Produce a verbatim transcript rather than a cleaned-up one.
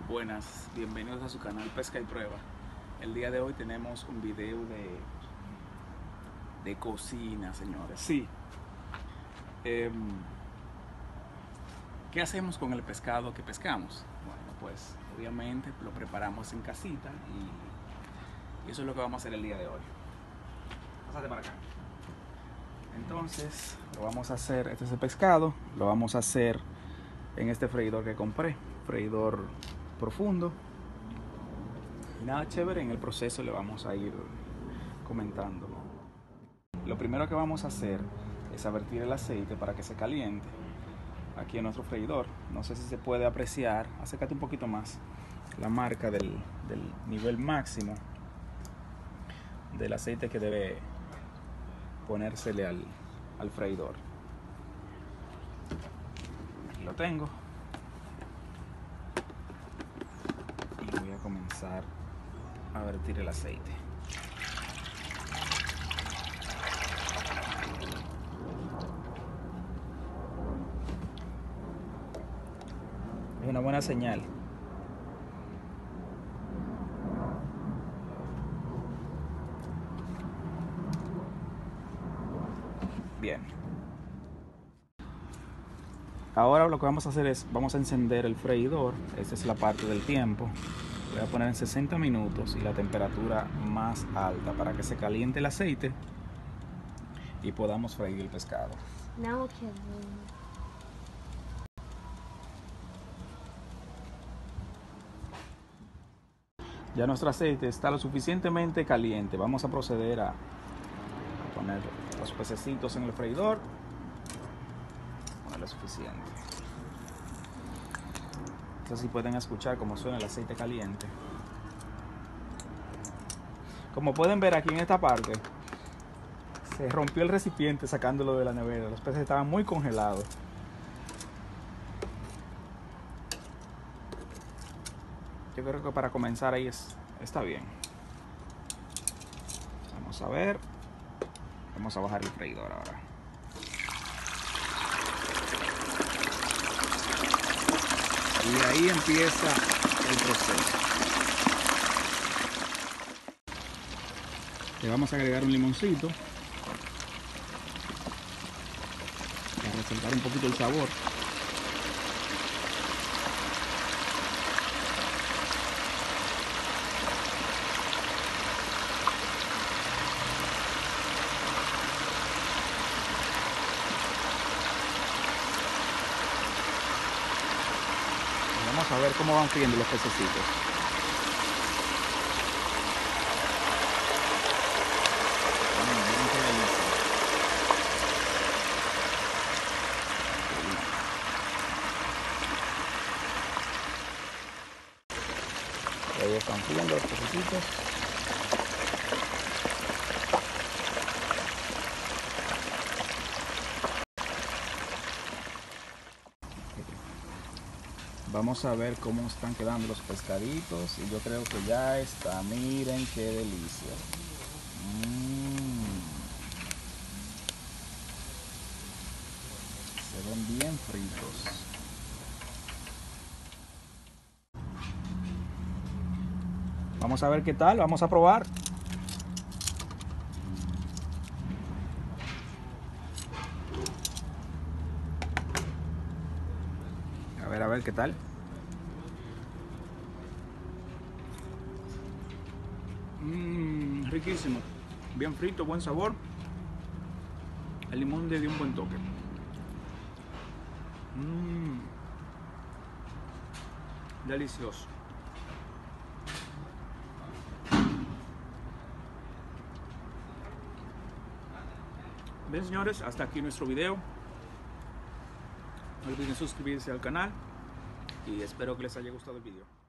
Buenas, bienvenidos a su canal Pesca y Prueba. El día de hoy tenemos un video de, de cocina, señores. Sí. Eh, ¿Qué hacemos con el pescado que pescamos? Bueno, pues obviamente lo preparamos en casita y, y eso es lo que vamos a hacer el día de hoy. Pásate para acá. Entonces, lo vamos a hacer, este es el pescado, lo vamos a hacer en este freidor que compré, freidor profundo. Y nada, chévere, en el proceso le vamos a ir comentando. Lo primero que vamos a hacer es a vertir el aceite para que se caliente aquí en nuestro freidor. No sé si se puede apreciar, acércate un poquito más, la marca del, del nivel máximo del aceite que debe ponérsele al, al freidor. Aquí lo tengo. Y voy a comenzar a vertir el aceite. Es una buena señal. Bien. Ahora lo que vamos a hacer es, vamos a encender el freidor. Esta es la parte del tiempo. Voy a poner en sesenta minutos y la temperatura más alta para que se caliente el aceite y podamos freír el pescado. Now can Ya nuestro aceite está lo suficientemente caliente. Vamos a proceder a, a poner los pececitos en el freidor. Ponerle suficiente. Entonces, si pueden escuchar cómo suena el aceite caliente. Como pueden ver aquí en esta parte, se rompió el recipiente sacándolo de la nevera. Los peces estaban muy congelados. Yo creo que para comenzar ahí es, está bien. Vamos a ver. Vamos a bajar el freidor ahora. Y ahí empieza el proceso. Le vamos a agregar un limoncito para resaltar un poquito el sabor. Vamos a ver cómo van friendo los pececitos. Ahí están friendo los pececitos. Vamos a ver cómo están quedando los pescaditos. Y yo creo que ya está. Miren qué delicia. Mm. Se ven bien fritos. Vamos a ver qué tal. Vamos a probar. A ver, a ver qué tal. Mmm, riquísimo. Bien frito, buen sabor. El limón le dio un buen toque. Mmm. Delicioso. Bien, señores, hasta aquí nuestro video. No olviden suscribirse al canal y espero que les haya gustado el video.